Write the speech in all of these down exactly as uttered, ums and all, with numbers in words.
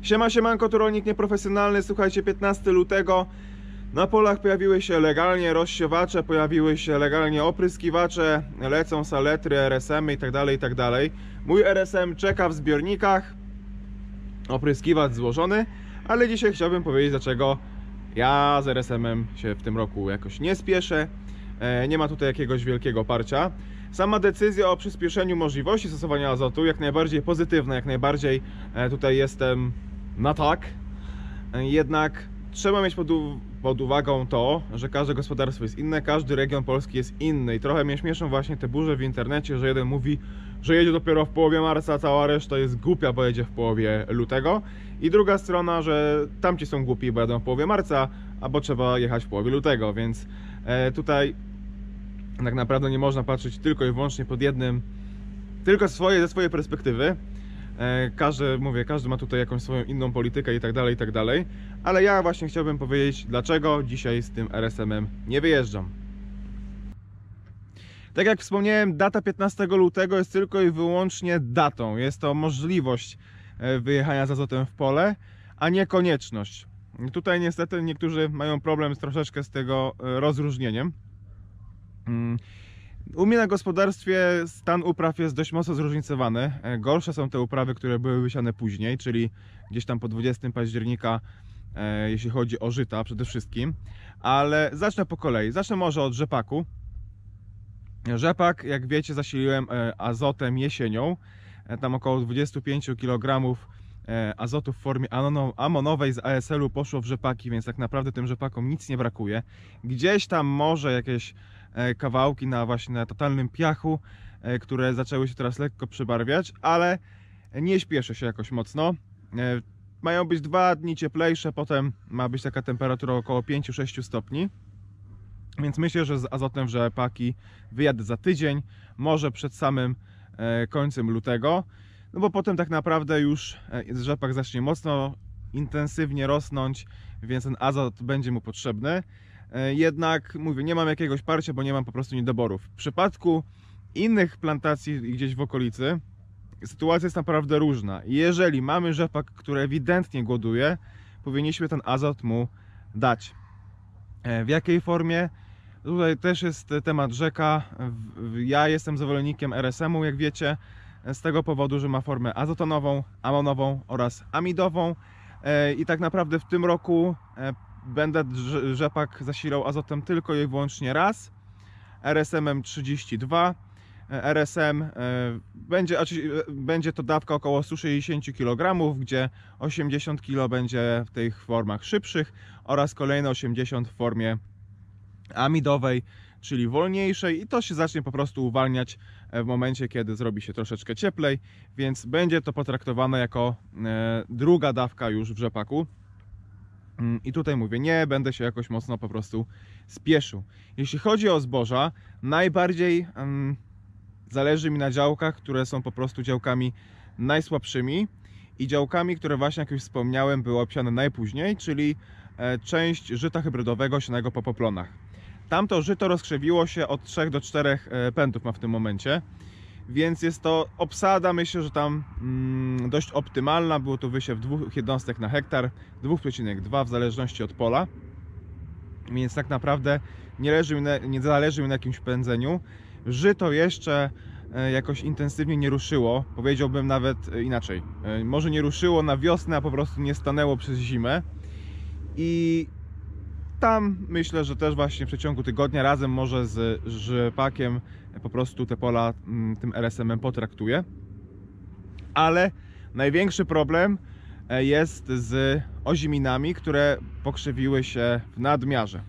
Siema, siemanko, tu rolnik nieprofesjonalny. Słuchajcie, piętnastego lutego na polach pojawiły się legalnie rozsiewacze, pojawiły się legalnie opryskiwacze, lecą saletry, R S M y i tak dalej, i tak dalej. Mój R S M czeka w zbiornikach, opryskiwacz złożony, ale dzisiaj chciałbym powiedzieć, dlaczego ja z R S M-em się w tym roku jakoś nie spieszę. Nie ma tutaj jakiegoś wielkiego parcia. Sama decyzja o przyspieszeniu możliwości stosowania azotu jak najbardziej pozytywna, jak najbardziej tutaj jestem na tak. Jednak trzeba mieć pod, pod uwagą to, że każde gospodarstwo jest inne, każdy region Polski jest inny i trochę mnie śmieszą właśnie te burze w internecie, że jeden mówi, że jedzie dopiero w połowie marca, a cała reszta jest głupia, bo jedzie w połowie lutego, i druga strona, że tamci są głupi, bo jadą w połowie marca, albo trzeba jechać w połowie lutego, więc e, tutaj tak naprawdę nie można patrzeć tylko i wyłącznie pod jednym, tylko swoje, ze swojej perspektywy. E, każdy, mówię, każdy ma tutaj jakąś swoją inną politykę i tak dalej, i tak dalej, ale ja właśnie chciałbym powiedzieć, dlaczego dzisiaj z tym R S M-em nie wyjeżdżam. Tak jak wspomniałem, data piętnastego lutego jest tylko i wyłącznie datą. Jest to możliwość wyjechania z azotem w pole, a nie konieczność. Tutaj niestety niektórzy mają problem z troszeczkę z tego rozróżnieniem. U mnie na gospodarstwie stan upraw jest dość mocno zróżnicowany. Gorsze są te uprawy, które były wysiane później, czyli gdzieś tam po dwudziestego października, jeśli chodzi o żyta przede wszystkim. Ale zacznę po kolei. Zacznę może od rzepaku. Rzepak, jak wiecie, zasiliłem azotem jesienią. Tam około dwadzieścia pięć kilogramów azotu w formie amonowej z A S L-u poszło w rzepaki, więc tak naprawdę tym rzepakom nic nie brakuje. Gdzieś tam może jakieś kawałki na właśnie na totalnym piachu, które zaczęły się teraz lekko przybarwiać, ale nie śpieszę się jakoś mocno. Mają być dwa dni cieplejsze, potem ma być taka temperatura około pięć do sześciu stopni. Więc myślę, że z azotem w rzepaki wyjadę za tydzień, może przed samym końcem lutego, no bo potem tak naprawdę już rzepak zacznie mocno, intensywnie rosnąć, więc ten azot będzie mu potrzebny. Jednak mówię, nie mam jakiegoś parcia, bo nie mam po prostu niedoborów. W przypadku innych plantacji gdzieś w okolicy sytuacja jest naprawdę różna. Jeżeli mamy rzepak, który ewidentnie głoduje, powinniśmy ten azot mu dać. W jakiej formie? Tutaj też jest temat rzeka. Ja jestem zwolennikiem R S M-u, jak wiecie, z tego powodu, że ma formę azotonową, amonową oraz amidową. I tak naprawdę w tym roku będę rzepak zasilał azotem tylko i wyłącznie raz, R S M-em trzydzieści dwa. R S M będzie, będzie to dawka około sto sześćdziesiąt kilogramów, gdzie osiemdziesiąt kilogramów będzie w tych formach szybszych oraz kolejne osiemdziesiąt w formie amidowej, czyli wolniejszej, i to się zacznie po prostu uwalniać w momencie, kiedy zrobi się troszeczkę cieplej, więc będzie to potraktowane jako druga dawka już w rzepaku. I tutaj mówię, nie będę się jakoś mocno po prostu spieszył. Jeśli chodzi o zboża, najbardziej um, zależy mi na działkach, które są po prostu działkami najsłabszymi i działkami, które właśnie, jak już wspomniałem, były obsiane najpóźniej, czyli e, część żyta hybrydowego sionego po poplonach. Tamto żyto rozkrzewiło się od trzech do czterech pędów ma w tym momencie, więc jest to obsada, myślę, że tam mm, dość optymalna. Było to wysiew dwóch jednostek na hektar, dwa przecinek dwa w zależności od pola, więc tak naprawdę nie, leży, nie zależy mi na jakimś pędzeniu. Żyto jeszcze jakoś intensywnie nie ruszyło, powiedziałbym nawet inaczej. Może nie ruszyło na wiosnę, a po prostu nie stanęło przez zimę. I tam myślę, że też właśnie w przeciągu tygodnia razem może z rzepakiem po prostu te pola tym R S M-em potraktuję. Ale największy problem jest z oziminami, które pokrzywiły się w nadmiarze.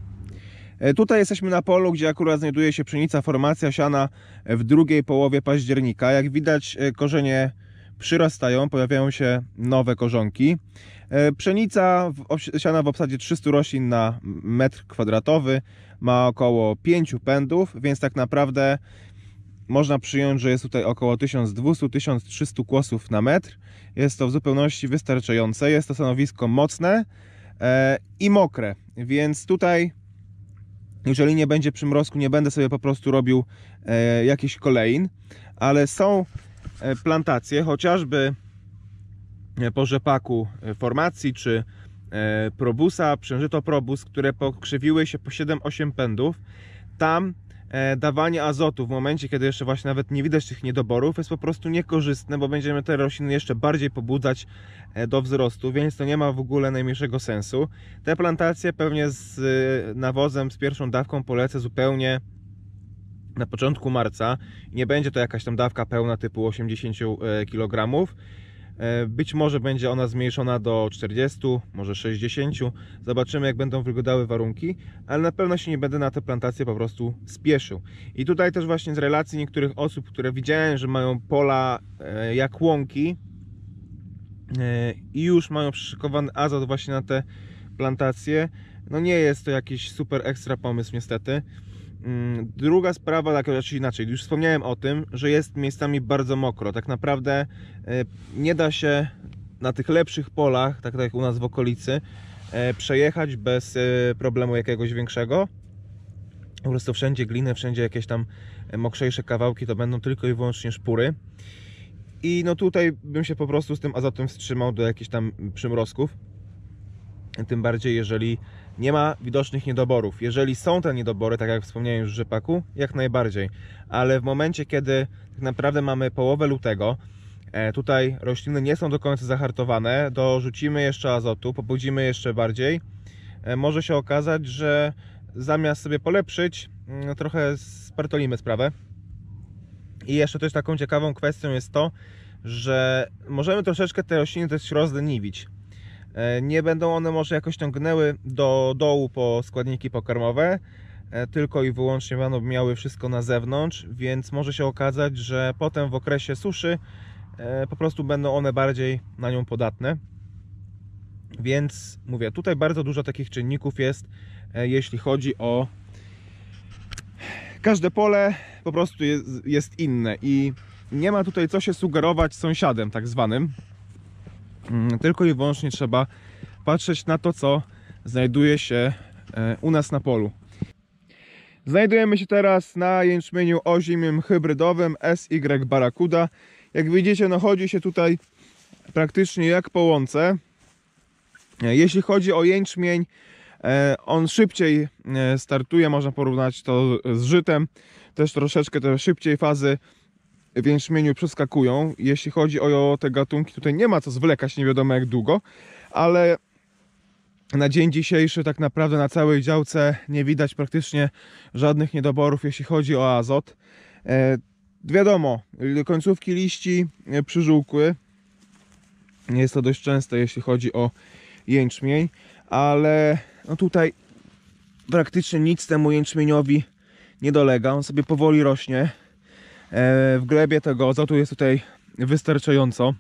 Tutaj jesteśmy na polu, gdzie akurat znajduje się pszenica formacja siana w drugiej połowie października. Jak widać, korzenie przyrastają, pojawiają się nowe korzonki. Pszenica siana w obsadzie trzystu roślin na metr kwadratowy ma około pięciu pędów, więc tak naprawdę można przyjąć, że jest tutaj około tysiąc dwieście do tysiąc trzystu kłosów na metr. Jest to w zupełności wystarczające. Jest to stanowisko mocne i mokre, więc tutaj, jeżeli nie będzie przymrozku, nie będę sobie po prostu robił e, jakichś kolejn, ale są plantacje, chociażby po rzepaku formacji czy probusa, przężytoprobus, które pokrzywiły się po siedem osiem pędów. Tam dawanie azotu w momencie, kiedy jeszcze właśnie nawet nie widać tych niedoborów, jest po prostu niekorzystne, bo będziemy te rośliny jeszcze bardziej pobudzać do wzrostu, więc to nie ma w ogóle najmniejszego sensu. Te plantacje pewnie z nawozem, z pierwszą dawką polecę zupełnie na początku marca. Nie będzie to jakaś tam dawka pełna typu osiemdziesiąt kilogramów. Być może będzie ona zmniejszona do czterdziestu, może sześćdziesięciu. Zobaczymy, jak będą wyglądały warunki, ale na pewno się nie będę na te plantacje po prostu spieszył. I tutaj też właśnie z relacji niektórych osób, które widziałem, że mają pola jak łąki i już mają przyszykowany azot właśnie na te plantacje, no nie jest to jakiś super ekstra pomysł niestety. Druga sprawa, tak raczej inaczej, już wspomniałem o tym, że jest miejscami bardzo mokro. Tak naprawdę nie da się na tych lepszych polach, tak jak u nas w okolicy, przejechać bez problemu jakiegoś większego. Po prostu wszędzie gliny, wszędzie jakieś tam mokrzejsze kawałki, to będą tylko i wyłącznie szpury. I no tutaj bym się po prostu z tym azotem wstrzymał do jakichś tam przymrozków. Tym bardziej, jeżeli nie ma widocznych niedoborów. Jeżeli są te niedobory, tak jak wspomniałem już w rzepaku, jak najbardziej. Ale w momencie, kiedy tak naprawdę mamy połowę lutego, tutaj rośliny nie są do końca zahartowane, dorzucimy jeszcze azotu, pobudzimy jeszcze bardziej, może się okazać, że zamiast sobie polepszyć, trochę spartolimy sprawę. I jeszcze też taką ciekawą kwestią jest to, że możemy troszeczkę te rośliny też rozleniwić. Nie będą one może jakoś ciągnęły do dołu po składniki pokarmowe, tylko i wyłącznie będą miały wszystko na zewnątrz, więc może się okazać, że potem w okresie suszy po prostu będą one bardziej na nią podatne. Więc mówię, tutaj bardzo dużo takich czynników jest, jeśli chodzi o każde pole, po prostu jest, jest inne i nie ma tutaj co się sugerować sąsiadem tak zwanym. Tylko i wyłącznie trzeba patrzeć na to, co znajduje się u nas na polu. Znajdujemy się teraz na jęczmieniu ozimym hybrydowym S Y Barracuda. Jak widzicie, no chodzi się tutaj praktycznie jak po łące. Jeśli chodzi o jęczmień, on szybciej startuje, można porównać to z żytem. Też troszeczkę te szybciej fazy w jęczmieniu przeskakują. Jeśli chodzi o te gatunki, tutaj nie ma co zwlekać nie wiadomo jak długo, ale na dzień dzisiejszy tak naprawdę na całej działce nie widać praktycznie żadnych niedoborów, jeśli chodzi o azot. E, wiadomo, końcówki liści przyżółkły. Jest to dość częste, jeśli chodzi o jęczmień, ale no tutaj praktycznie nic temu jęczmieniowi nie dolega. On sobie powoli rośnie. W glebie tego azotu jest tutaj wystarczająco.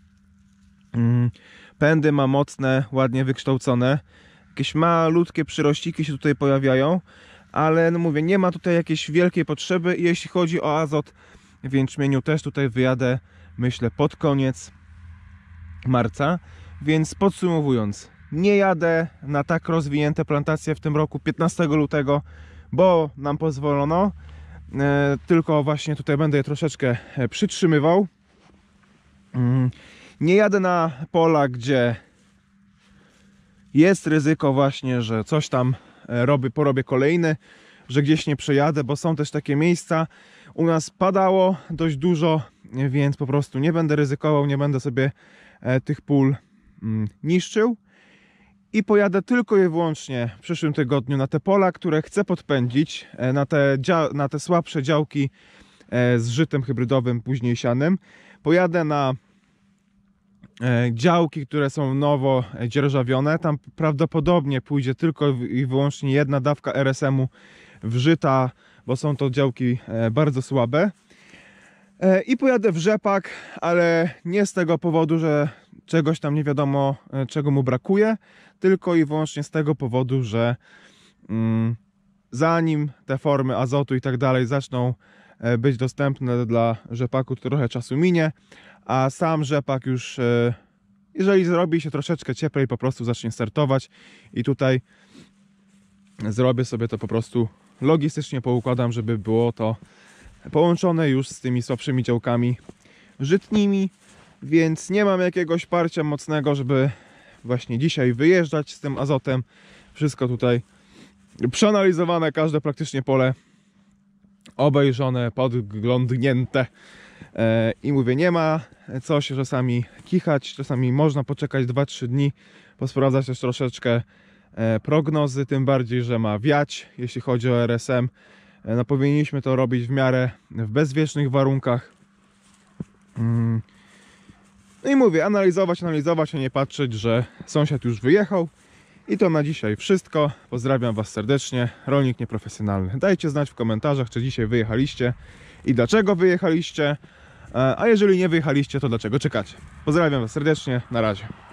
Pędy ma mocne, ładnie wykształcone. Jakieś malutkie przyrościki się tutaj pojawiają, ale no mówię, nie ma tutaj jakiejś wielkiej potrzeby. I jeśli chodzi o azot w jęczmieniu, też tutaj wyjadę, myślę, pod koniec marca. Więc podsumowując, nie jadę na tak rozwinięte plantacje w tym roku piętnastego lutego, bo nam pozwolono. Tylko właśnie tutaj będę je troszeczkę przytrzymywał. Nie jadę na pola, gdzie jest ryzyko właśnie, że coś tam robię, porobię kolejny, że gdzieś nie przejadę, bo są też takie miejsca. U nas padało dość dużo, więc po prostu nie będę ryzykował, nie będę sobie tych pól niszczył. I pojadę tylko i wyłącznie w przyszłym tygodniu na te pola, które chcę podpędzić, na te, na te słabsze działki z żytem hybrydowym, później sianym. Pojadę na działki, które są nowo dzierżawione. Tam prawdopodobnie pójdzie tylko i wyłącznie jedna dawka R S M-u wżyta, bo są to działki bardzo słabe. I pojadę w rzepak, ale nie z tego powodu, że czegoś tam nie wiadomo czego mu brakuje, tylko i wyłącznie z tego powodu, że mm, zanim te formy azotu i tak dalej zaczną być dostępne dla rzepaku, to trochę czasu minie, a sam rzepak już, jeżeli zrobi się troszeczkę cieplej, po prostu zacznie startować i tutaj zrobię sobie to po prostu logistycznie, poukładam, żeby było to połączone już z tymi słabszymi działkami żytnimi. więc nie mam jakiegoś parcia mocnego, żeby właśnie dzisiaj wyjeżdżać z tym azotem. Wszystko tutaj przeanalizowane, każde praktycznie pole obejrzone, podglądnięte. I mówię, nie ma co się czasami kichać, czasami można poczekać dwa trzy dni, posprawdzać też troszeczkę prognozy, tym bardziej, że ma wiać, jeśli chodzi o R S M. No, powinniśmy to robić w miarę w bezwiecznych warunkach. No i mówię, analizować, analizować, a nie patrzeć, że sąsiad już wyjechał. I to na dzisiaj wszystko. Pozdrawiam Was serdecznie. Rolnik Nieprofesjonalny. Dajcie znać w komentarzach, czy dzisiaj wyjechaliście i dlaczego wyjechaliście. A jeżeli nie wyjechaliście, to dlaczego czekacie. Pozdrawiam Was serdecznie. Na razie.